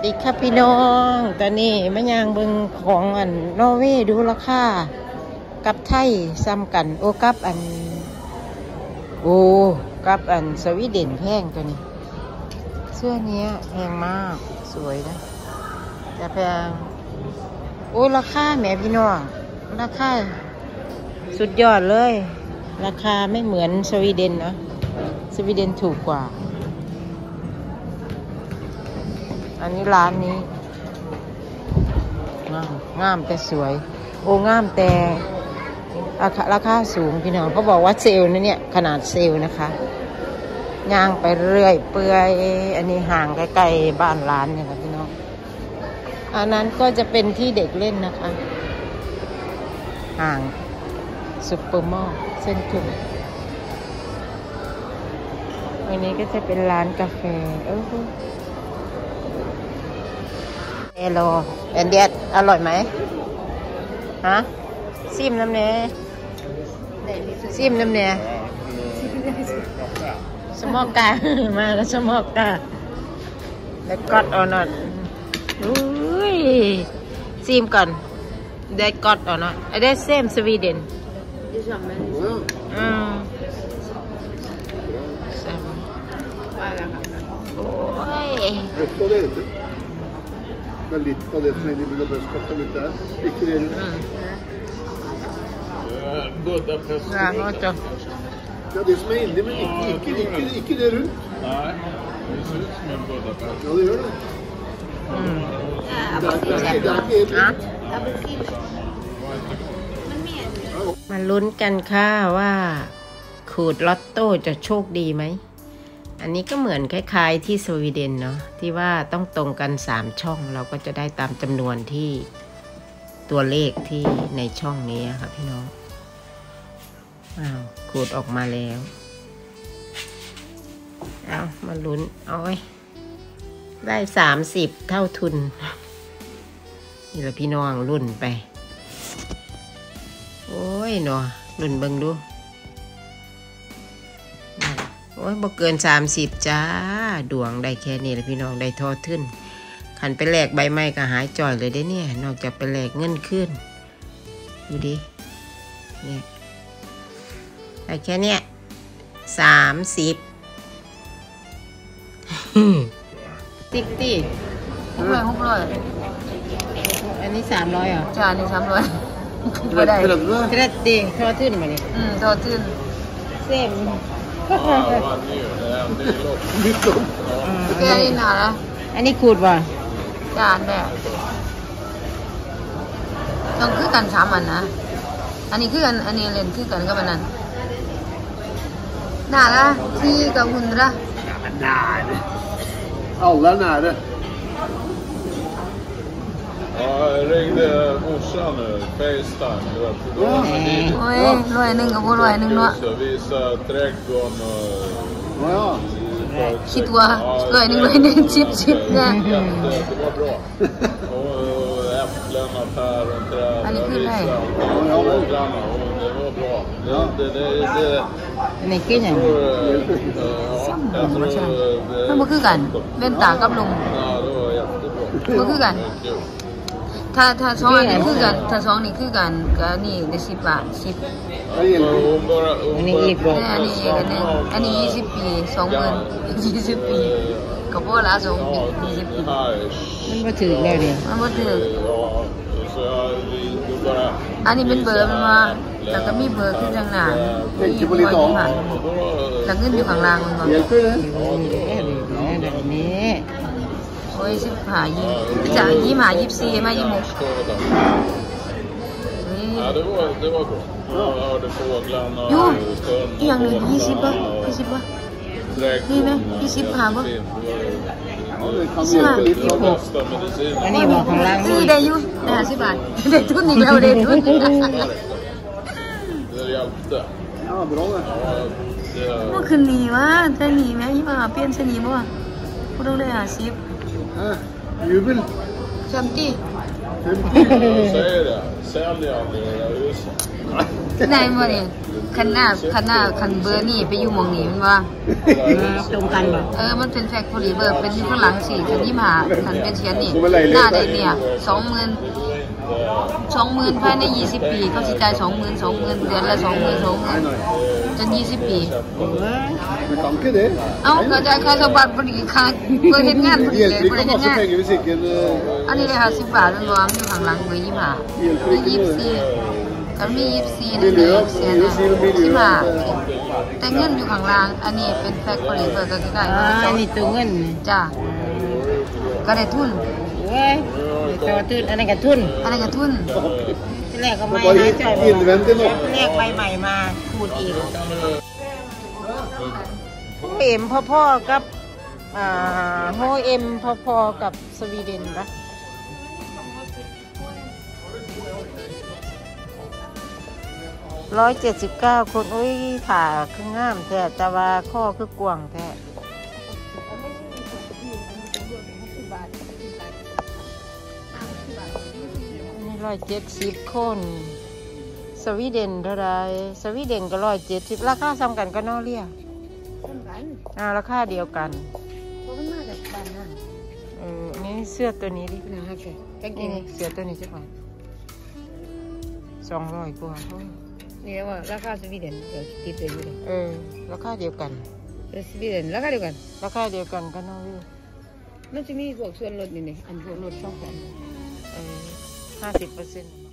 ดีครับพี่น้องตอนนี้มะยางเบิงของอันนอร์เวย์ดูราคากับไทยซ้ำกันโอ้กับอันโอ้กับอันสวีเดนแพงตัวนี้เสื้อนี้แพงมากสวยนะแต่แพงโอ้ราคาแหมพี่น้องราคาสุดยอดเลยราคาไม่เหมือนสวีเดนนะสวีเดนถูกกว่าอันนี้ร้านนี้งามแต่สวยโอ้งามแต่ราคาสูงพี่น้องเขาบอกว่าเซลล์นะเนี่ยขนาดเซลล์นะคะย่างไปเรื่อยเปื่อยอันนี้ห่างใกล้ๆบ้านร้านเนี่ยค่ะพี่น้องอันนั้นก็จะเป็นที่เด็กเล่นนะคะห่างซุปเปอร์มอลล์เส้นทุ่งอันนี้ก็จะเป็นร้านกาแฟเอโลแอนเดียดอร่อยไหมฮะซิมน้ำเนซิมน้ำเนสมอกกามาแล้วสมอกกาแล้วกอดออนอตอุ้ยซิมก่อนได้กอดออนอตได้เซมสวีเดนโอ้ย Men litt av det som er i Budapest kan litt der. Ikke det Budapest. Ja, det som er inni, men ikke det rundt. Nei, det ser ut som en Budapest. Ja, det gjør det. Det er ikke helt rundt. มาลุ้นกันค่ะว่าขูดลอตโต้จะโชคดีไหมอันนี้ก็เหมือนคล้ายๆที่สวีเดนเนาะที่ว่าต้องตรงกัน3ช่องเราก็จะได้ตามจำนวนที่ตัวเลขที่ในช่องนี้ครับพี่น้องขูดออกมาแล้วเอามาลุ้นเอาไว้ได้30เท่าทุนนี่แหละพี่น้องรุ่นไปโอ้ยเนาะรุ่นเบิ่งดูโอ้ยบ่เกิน30จ้าดวงได้แค่นี้แหละพี่น้องได้ทอทึ่นขันไปแลกใบไม้ก็หายจ่อยเลยได้เนี่ยนอกจากไปแลกเงินขึ้นดูดิเนี่ยได้แค่เนี้ย30ติ๊กตี้600อันนี้300เหรอจ้านี่300บ่ได้เทรดดีทอทึ่นมาเนี่ยทอทึ่นเส้นแกนี่หนาละอันนี้ขูดป่ะจานแบบต้องคือกัน3อันนะอันนี้คือกันอันนี้เล่นคือกันกับอันนั้นหนาละที่กับหุ่นละ Alla är nära. Ja, jag ringde morsan nu, FaceTime. Oj, 100 กับบ่100เนาะ Så visa trädgården och... คิดว่า100ชิปนะ Det var bra. Och äpplen och päronträd. Han är kul här. Fåglarna och det var bra. Det อันนี้กินอย่างมันบ่คือกันเว้นตากับลุง Ja, det var jättebra. บ่คือกันถ้าสองอันนี้คือกันถ้าสองนี่คือกันก็นี่ได้10 บาท10 อันนี้อีกบ่อันนี้20 ปี20,000 20 ปีก็บ่ละ2 ปี20 ปีมันบ่ถือแล้วเด้มันบ่ถืออันนี้เป็นเบอร์มันว่าแล้วก็มีเบอร์ขึ้นข้างหน้ามีบ่อยู่ค่ะแล้วเงินอยู่ข้างล่างมันบ่นี่โอ้ย15จาก25 24มา26 Ja, det var bra. Jag hörde fåglarna och sjön. Jo, igen 20 ป่ะนี่นะ20 ป่ะอันนี้บอกของล่างซื้อได้อยู่ได้50 บาทได้ทุนอีกแล้วได้ทุน Det hjälpte. Ja, bra det. เมื่อคืนนี้วะจะหนีไหมยี่มาเปลี่ยนชนีบ่ก็ต้องได้50 Jubel. 50 säger det. Säljaren nere i USA. ได้บ่เนี่ยคันหน้าคันเบอร์นี่ไปอยู่หม่องนี้มันว่าตรงกันบ่มันเป็นแฟคทอรี่เบอร์เป็นฝรั่งสิคัน25คันเป็นเชียนนี่หน้าได้เนี่ย20,000ภายใน20ปีเขาสิจ่าย20,000เดือนละ20,000จน20ปีเอ้าก็จ่ายค่าสบัดบ่ดีค่าเพื่อเฮ็ดงานบ่ดีเลยบ่ได้เฮ็ดงานอันนี้ได้50 บาทมันว่ามันอยู่ข้างหลังเบอร์25ก็มี24นั่นเองเสียนะ15แต่เงินอยู่ข้างล่างอันนี้เป็นแฟคทอรี่เบอร์ก็ใกล้ๆอันนี้ตัวเงินจ้ะก็ได้ทุนเว้ยตัวทุนอันนั้นก็ทุนอะไรกับทุนที่แรกก็ไม่นะจ่อยแรกใบใหม่มาขูดอีกโฮเอ็มพ่อๆกับโฮเอ็มพ่อๆกับสวีเดนปะ179 คนอุ้ยผ่าคืองามแท้แต่ว่าข้อคือกวางแท้170 คนสวีเดนเท่าไรสวีเดนก็170ราคาซ้ำกันก็นอเรียราคาเดียวกันเพราะมันมาจากบ้านนั่นนี่เสื้อตัวนี้ดินะครับกางเกงเสื้อตัวนี้จะไป200 กว่าเท่านี่ว่าราคาสวีเดนเดี๋ยวติดเลยอยู่ราคาเดียวกันสวีเดนราคาเดียวกันก็นอเรียมันจะมีพวกส่วนลดนี่อันพวกลด2,000 50%